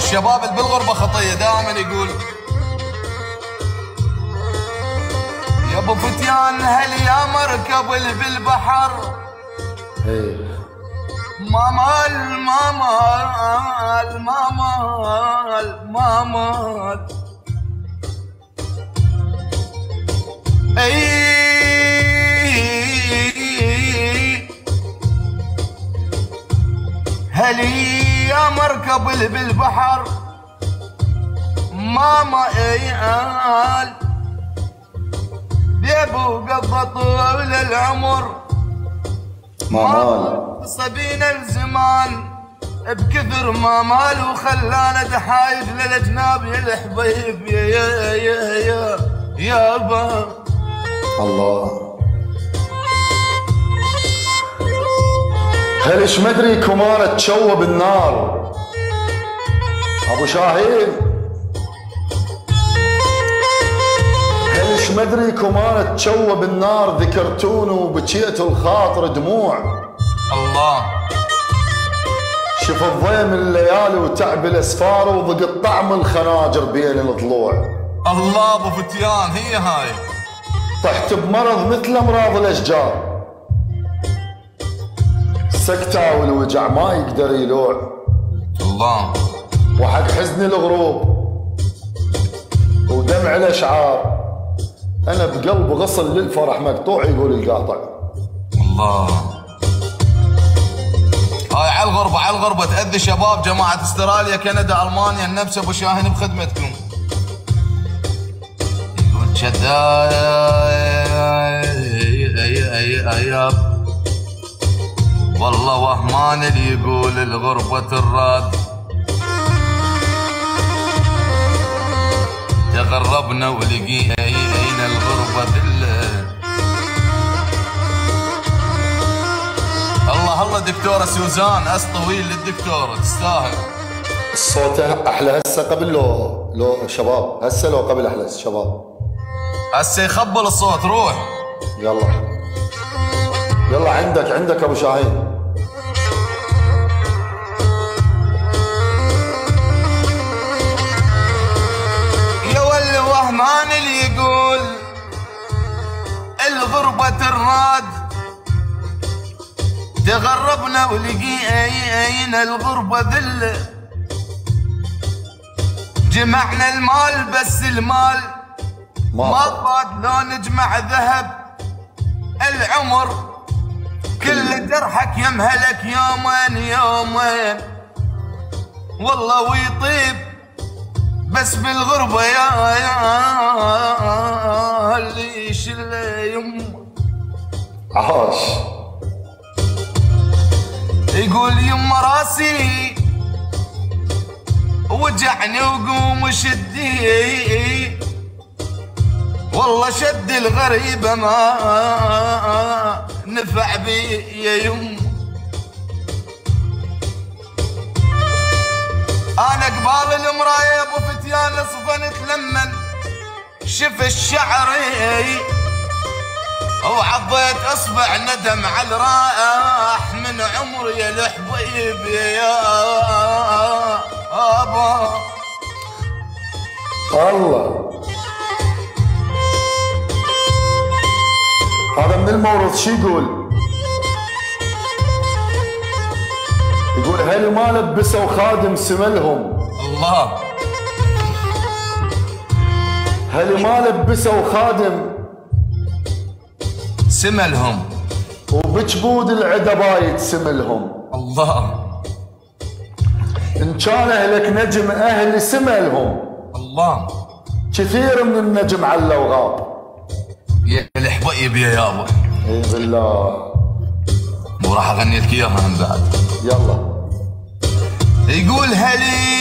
الشباب اللي بالغربة خطية دائما يقول يا ابو فتيان هل يا مركب اللي بالبحر ما مال ما مال ما مال ما مال هل يا مركب اللي بالبحر ماما قال بيبو قضى طول العمر مال صبينا الزمان بكثر ما مال وخلانا دحايب للاجناب يا الحبيب يا يابا الله. هلش مدري كمارة تشوب النار ابو شاهين، هلش مدري كمارة تشوب النار ذكرتوني وبكيت الخاطر دموع الله. شوف الضيم الليالي وتعب الاسفار وضق طعم الخناجر بين الضلوع. الله ابو فتيان هي هاي. طحت بمرض مثل امراض الاشجار، سكتة والوجع ما يقدر يلوع. الله. وحق حزن الغروب ودمع الاشعار انا بقلب غصن للفرح مقطوع يقول القاطع. الله. هاي على الغربة على الغربة تأذي شباب جماعة استراليا كندا ألمانيا النفس ابو شاهين بخدمتكم. يقول شدايب والله وهمان اللي يقول الغربة الراد تغربنا ولقينا الغربة الله دكتورة سوزان اس طويل للدكتورة تستاهل. الصوت احلى هسه قبل لو شباب، هسه لو قبل احلى شباب، هسه يخبل الصوت روح. يلا عندك ابو شاهين. يا ولي وهمان اللي يقول الغربة الراد تغربنا ولقينا الغربة ذلة جمعنا المال بس المال ما فات لو نجمع ذهب العمر كل جرحك يمهلك يومين والله ويطيب بس بالغربة يا اللي يشل يمه عاش. يقول يما راسي وجعني وقوم شدي والله شد الغريبة ما نفع بي يا يم. انا قبال المراية يا ابو فتيان صفنت لمن شف الشعري وعضيت اصبع ندم على راح من عمري يا الحبيب يا ابا. الله هذا من المورث. شو يقول هل ما لبسوا خادم سملهم. الله. هل ما لبسوا خادم سملهم وبجبود العدا بايت سملهم. الله. ان كان اهلك نجم اهل سملهم. الله. كثير من النجم على وغاب. يا الحبيب يا يابا. اي بالله. وراح اغني لك اياها من بعد. يلا. يقول هلي